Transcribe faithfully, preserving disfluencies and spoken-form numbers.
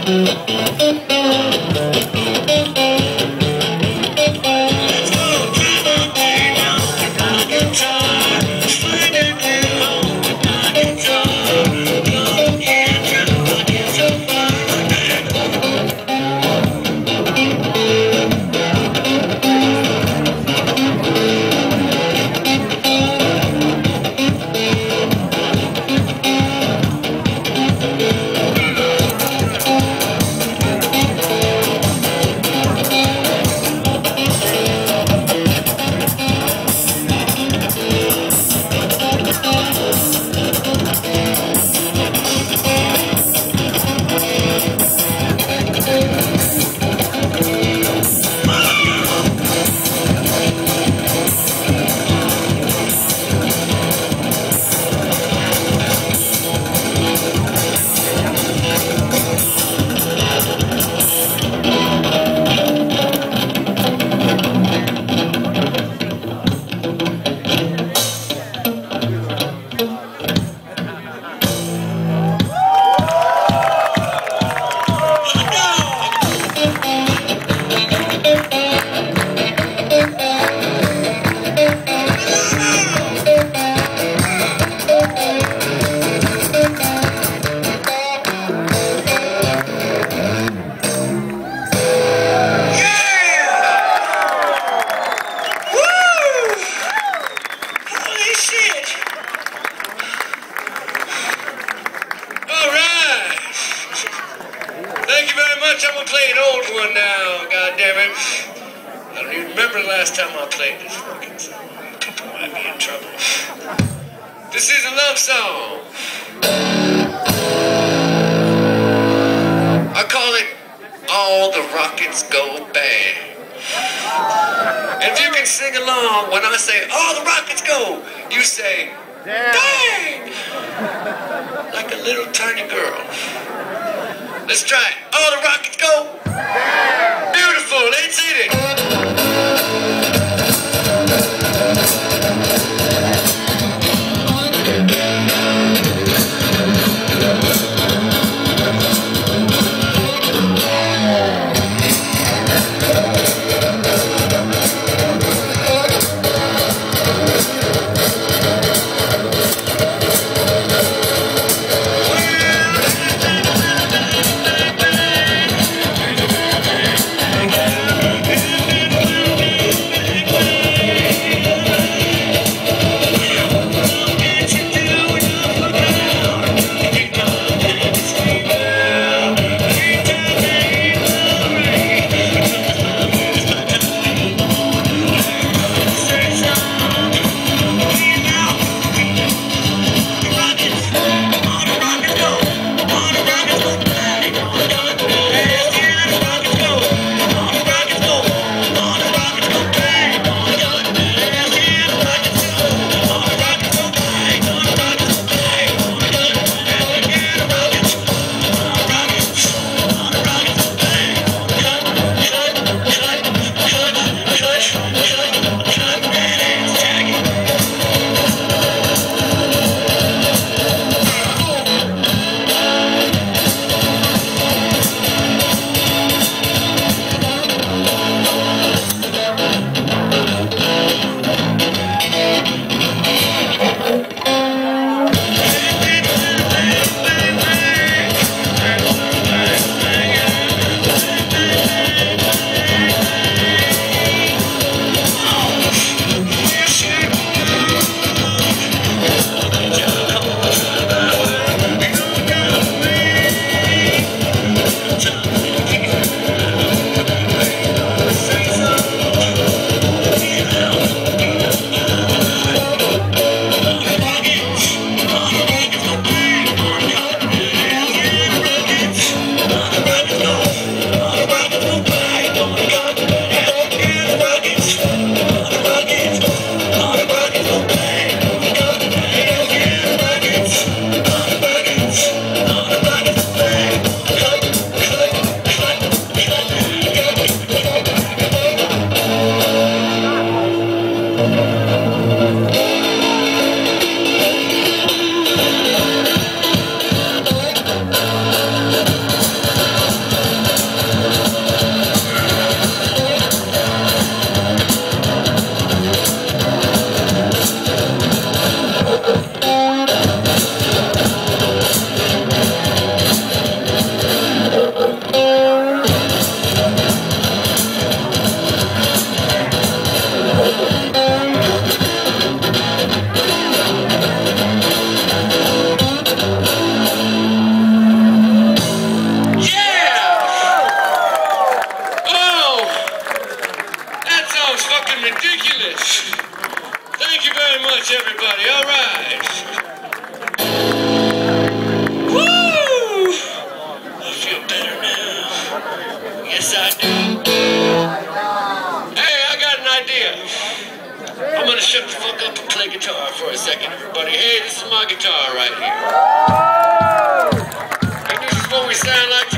I'm gonna play an old one now, goddammit. I don't even remember the last time I played this fucking song. People might be in trouble. This is a love song. I call it All the Rockets Go Bang. And if you can sing along when I say all the rockets go, you say bang! Like a little tiny girl. Let's try it. All the rockets go. Beautiful. Let's hit it. Yes, I do. Hey, I got an idea. I'm gonna shut the fuck up and play guitar for a second, everybody. Hey, this is my guitar right here. And this is what we sound like